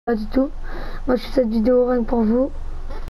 Pas du tout. Moi je fais cette vidéo rien que pour vous.